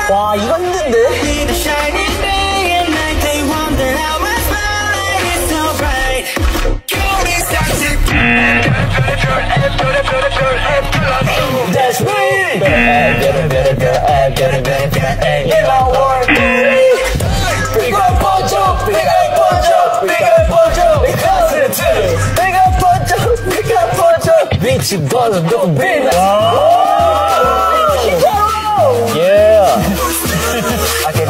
와, 이거 힘든데? That's me! Big up Poncho! Big up Poncho! Big up Poncho! Big up Poncho! Big up Poncho! Bitch, buzz, no business! Yeah! I can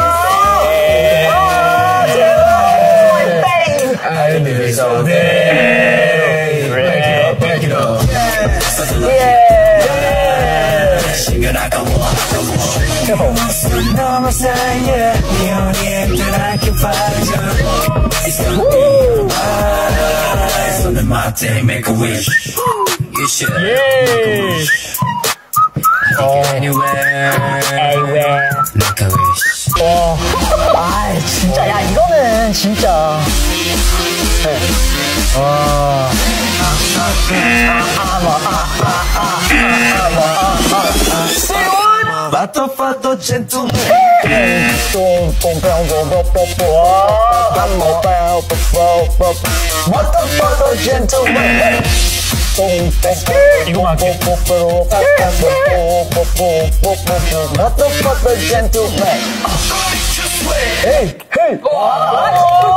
I do this all day. Back it up. Yeah. Singing like a walk. No, I'm saying, yeah. The only act that I can find is you. It's on the Mate, make a wish. You should. Yeah. Anywhere. Make a wish. 아, 진짜, 야, 이거는 진짜. Fatto gentleman. Fatto gentleman. 이거 할게. Fatto gentleman. Hey, hey.